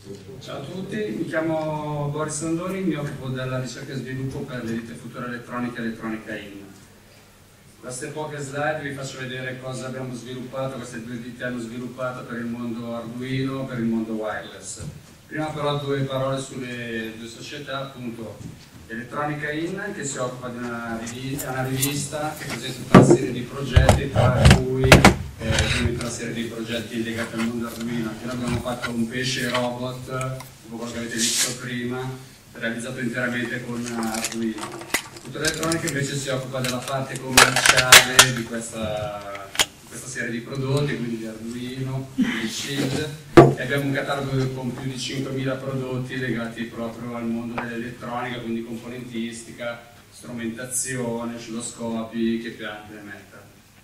Ciao a tutti, mi chiamo Boris Andoni, mi occupo della ricerca e sviluppo per le ditte futura elettronica e elettronica IN. Queste poche slide vi faccio vedere cosa abbiamo sviluppato, queste due ditte hanno sviluppato per il mondo Arduino, per il mondo wireless. Prima però due parole sulle due società, appunto Elettronica IN, che si occupa di una rivista che presenta tutta una serie di progetti, tra cui tutta una serie di progetti legati al mondo Arduino. Anche noi abbiamo fatto un pesce robot, tipo quello che avete visto prima, realizzato interamente con Arduino. Futura Elettronica invece si occupa della parte commerciale di questa serie di prodotti, quindi di Arduino, di Shield, e abbiamo un catalogo con più di 5.000 prodotti legati proprio al mondo dell'elettronica, quindi componentistica, strumentazione, oscilloscopi, che più ne metta.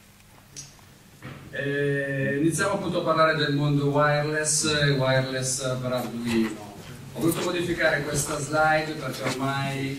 Iniziamo appunto a parlare del mondo wireless e wireless per Arduino. Ho voluto modificare questa slide perché ormai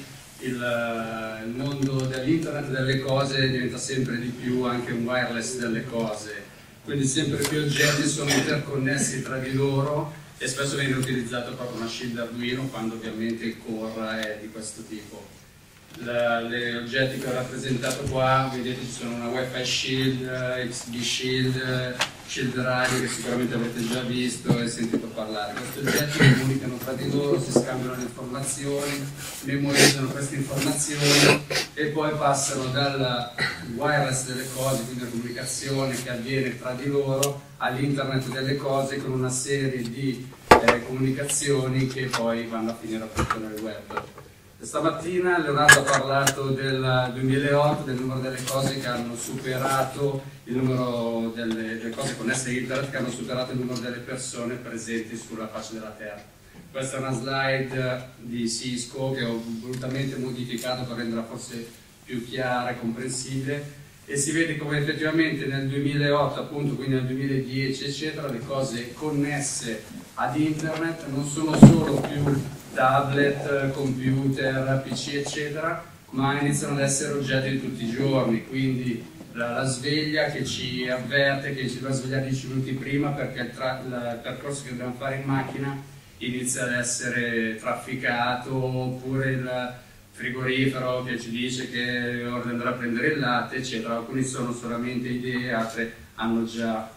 il mondo dell'internet delle cose diventa sempre di più anche un wireless delle cose, quindi sempre più oggetti sono interconnessi tra di loro e spesso viene utilizzato proprio una shield Arduino quando ovviamente il core è di questo tipo. Gli oggetti che ho rappresentato qua, vedete ci sono una Wi-Fi Shield, XB Shield, Shield Radio che sicuramente avete già visto e sentito parlare. Questi oggetti comunicano tra di loro, si scambiano le informazioni, memorizzano queste informazioni e poi passano dal wireless delle cose, quindi la comunicazione che avviene tra di loro, all'internet delle cose con una serie di comunicazioni che poi vanno a finire appunto nel web. Stamattina Leonardo ha parlato del 2008, del numero delle cose che hanno superato il numero delle cose connesse a internet, che hanno superato il numero delle persone presenti sulla faccia della Terra. Questa è una slide di Cisco che ho volutamente modificato per renderla forse più chiara e comprensibile, e si vede come effettivamente nel 2008, appunto, quindi nel 2010 eccetera, le cose connesse ad internet non sono solo più tablet, computer, PC eccetera, ma iniziano ad essere oggetti di tutti i giorni, quindi la sveglia che ci avverte che ci deve svegliare 10 minuti prima perché il percorso che dobbiamo fare in macchina inizia ad essere trafficato, oppure il frigorifero che ci dice che è ora di andare a prendere il latte eccetera. Alcuni sono solamente idee, altre hanno già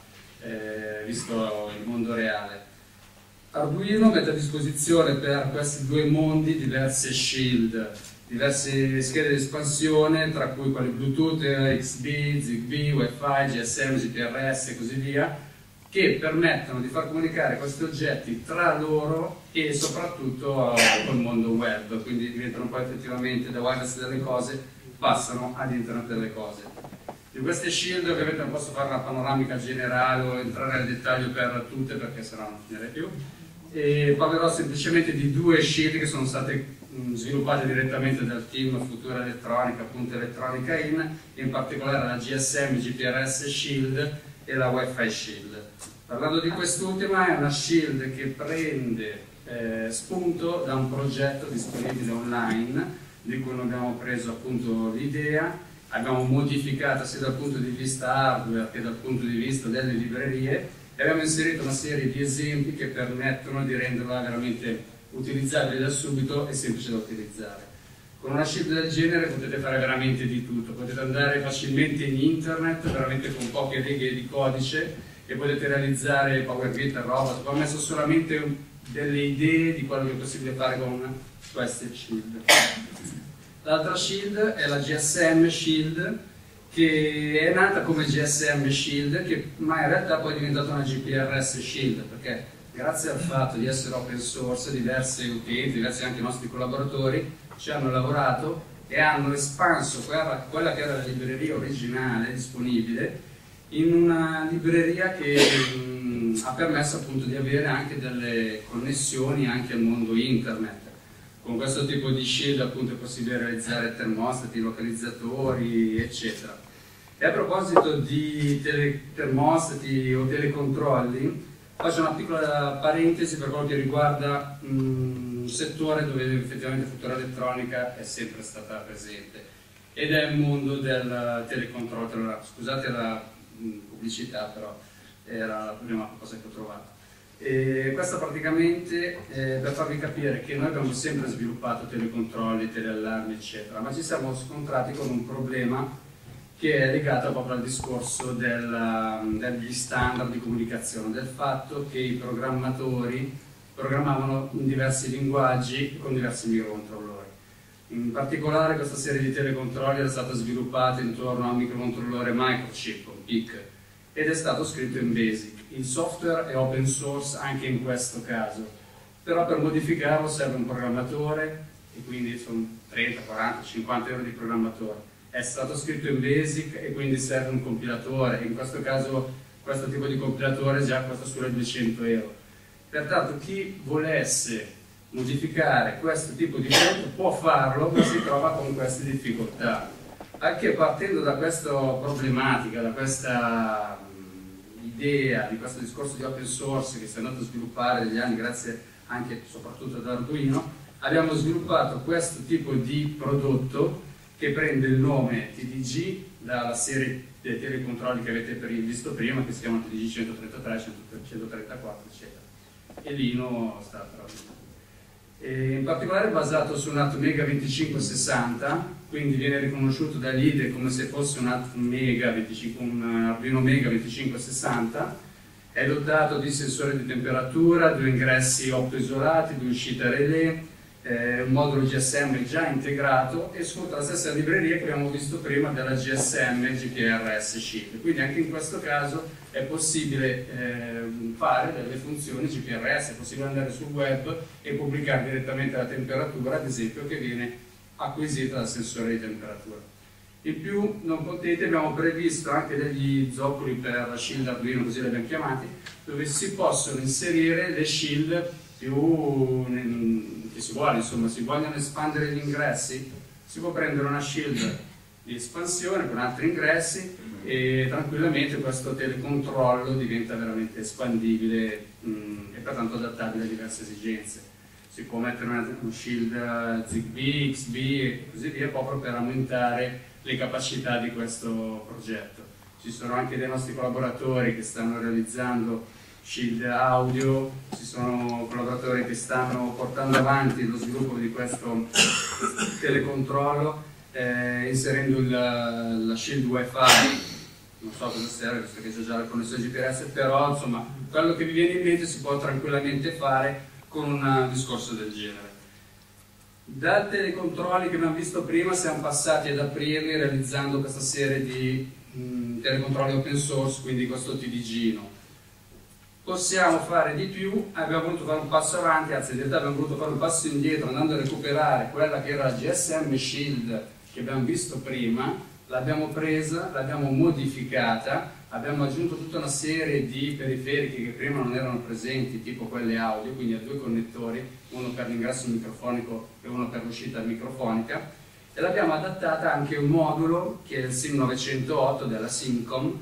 visto il mondo reale. Arduino mette a disposizione per questi due mondi diverse shield, diverse schede di espansione, tra cui quali Bluetooth, XB, Zigbee, Wi-Fi, GSM, GPRS e così via, che permettono di far comunicare questi oggetti tra loro e soprattutto col mondo web, quindi diventano poi effettivamente da wireless delle cose, passano ad internet delle cose. Di queste shield ovviamente non posso fare una panoramica generale o entrare nel dettaglio per tutte perché sennò non finirei più. E parlerò semplicemente di due shield che sono state sviluppate direttamente dal team Futura Elettronica, appunto Elettronica in particolare la GSM GPRS Shield e la Wi-Fi Shield. Parlando di quest'ultima, è una shield che prende spunto da un progetto disponibile online di cui noi abbiamo preso appunto l'idea, abbiamo modificato sia dal punto di vista hardware che dal punto di vista delle librerie e abbiamo inserito una serie di esempi che permettono di renderla veramente utilizzabile da subito e semplice da utilizzare. Con una shield del genere potete fare veramente di tutto, potete andare facilmente in internet, veramente con poche righe di codice, e potete realizzare Power Grid, robot. Ho messo solamente delle idee di quello che è possibile fare con queste shield. L'altra shield è la GSM Shield, che è nata come GSM Shield, ma in realtà poi è diventata una GPRS Shield, perché grazie al fatto di essere open source, diversi utenti, diversi anche i nostri collaboratori, ci hanno lavorato e hanno espanso quella che era la libreria originale disponibile in una libreria che ha permesso appunto di avere anche delle connessioni anche al mondo internet. Con questo tipo di shield appunto è possibile realizzare termostati, localizzatori eccetera. E a proposito di termostati o telecontrolli, faccio una piccola parentesi per quello che riguarda un settore dove effettivamente Futura Elettronica è sempre stata presente, ed è il mondo del telecontrollo. Scusate la pubblicità, però era la prima cosa che ho trovato. E questo praticamente per farvi capire che noi abbiamo sempre sviluppato telecontrolli, teleallarmi eccetera, ma ci siamo scontrati con un problema che è legato proprio al discorso degli standard di comunicazione, del fatto che i programmatori programmavano in diversi linguaggi con diversi microcontrollori. In particolare questa serie di telecontrolli è stata sviluppata intorno a un microcontrollore Microchip, un PIC, ed è stato scritto in BASIC. Il software è open source anche in questo caso, però per modificarlo serve un programmatore, e quindi sono 30, 40, 50 euro di programmatore. È stato scritto in BASIC e quindi serve un compilatore, in questo caso questo tipo di compilatore già costa sulle 200 euro. Pertanto chi volesse modificare questo tipo di codice può farlo, ma si trova con queste difficoltà. Anche partendo da questa problematica, da questa idea, di questo discorso di open source che si è andato a sviluppare negli anni grazie anche soprattutto ad Arduino, abbiamo sviluppato questo tipo di prodotto che prende il nome TDG dalla serie dei telecontrolli che avete visto prima, che si chiamano TDG 133, 134 eccetera, e Lino sta traducendo. In particolare è basato su un Atmega 2560, quindi viene riconosciuto dall'IDE come se fosse un Arduino Mega 2560, è dotato di sensore di temperatura, 2 ingressi optoisolati, 2 uscite relè, un modulo GSM già integrato e sfrutta la stessa libreria che abbiamo visto prima della GSM GPRS Shield. Quindi anche in questo caso è possibile fare delle funzioni GPRS, è possibile andare sul web e pubblicare direttamente la temperatura, ad esempio, che viene acquisita dal sensore di temperatura. In più, non contenti, abbiamo previsto anche degli zoccoli per shield Arduino, così li abbiamo chiamati, dove si possono inserire le shield più che si vuole, insomma, si vogliono espandere gli ingressi, si può prendere una shield di espansione con altri ingressi e tranquillamente questo telecontrollo diventa veramente espandibile e pertanto adattabile a diverse esigenze. Si può mettere una shield ZigBee, XB e così via, proprio per aumentare le capacità di questo progetto. Ci sono anche dei nostri collaboratori che stanno realizzando shield audio, ci sono collaboratori che stanno portando avanti lo sviluppo di questo telecontrollo inserendo la shield wifi. Non so cosa serve, visto che c'è già la connessione GPS, però insomma quello che vi viene in mente si può tranquillamente fare con un discorso del genere. Da telecontrolli che abbiamo visto prima siamo passati ad aprirli realizzando questa serie di telecontrolli open source, quindi questo TDG. Possiamo fare di più, abbiamo voluto fare un passo avanti, anzi in realtà abbiamo voluto fare un passo indietro andando a recuperare quella che era la GSM Shield che abbiamo visto prima, l'abbiamo presa, l'abbiamo modificata, abbiamo aggiunto tutta una serie di periferiche che prima non erano presenti, tipo quelle audio, quindi ha 2 connettori, uno per l'ingresso microfonico e uno per l'uscita microfonica, e l'abbiamo adattata anche a un modulo che è il SIM908 della Simcom,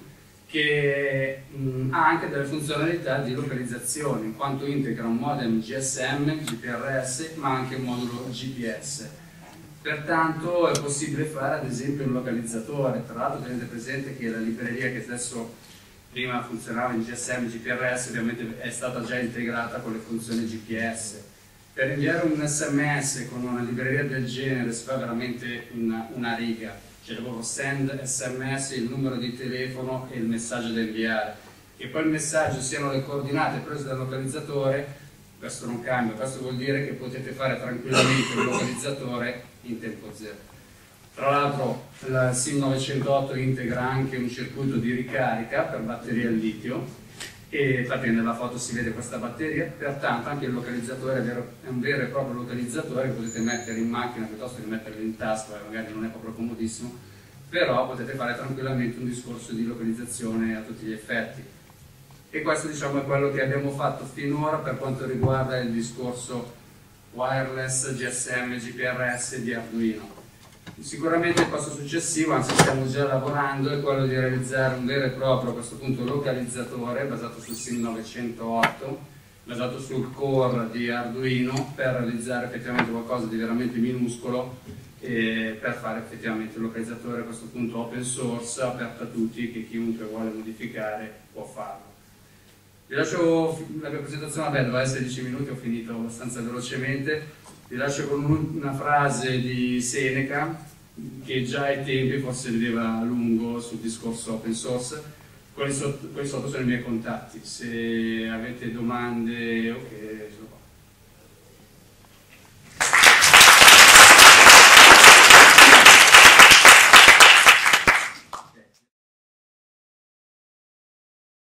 che ha anche delle funzionalità di localizzazione, in quanto integra un modem GSM, GPRS, ma anche un modulo GPS. Pertanto è possibile fare ad esempio un localizzatore. Tra l'altro tenete presente che la libreria che adesso prima funzionava in GSM, GPRS, ovviamente è stata già integrata con le funzioni GPS. Per inviare un SMS con una libreria del genere si fa veramente una riga. C'è proprio send SMS, il numero di telefono e il messaggio da inviare. Che poi il messaggio siano le coordinate prese dal localizzatore, questo non cambia, questo vuol dire che potete fare tranquillamente un localizzatore in tempo zero. Tra l'altro la SIM908 integra anche un circuito di ricarica per batteria al litio, e infatti nella foto si vede questa batteria, pertanto anche il localizzatore è un vero e proprio localizzatore che potete mettere in macchina piuttosto che metterlo in tasca, magari non è proprio comodissimo, però potete fare tranquillamente un discorso di localizzazione a tutti gli effetti. E questo, diciamo, è quello che abbiamo fatto finora per quanto riguarda il discorso wireless, GSM, GPRS di Arduino. Sicuramente il passo successivo, anzi stiamo già lavorando, è quello di realizzare un vero e proprio a questo punto localizzatore basato sul SIM908, basato sul core di Arduino, per realizzare effettivamente qualcosa di veramente minuscolo e per fare effettivamente un localizzatore a questo punto open source, aperto a tutti, che chiunque vuole modificare può farlo. Vi lascio la mia presentazione, vabbè, doveva essere 10 minuti, ho finito abbastanza velocemente. Vi lascio con una frase di Seneca, che già ai tempi forse vedeva a lungo sul discorso open source. Quelli sotto sono i miei contatti, se avete domande, ok, sono qua.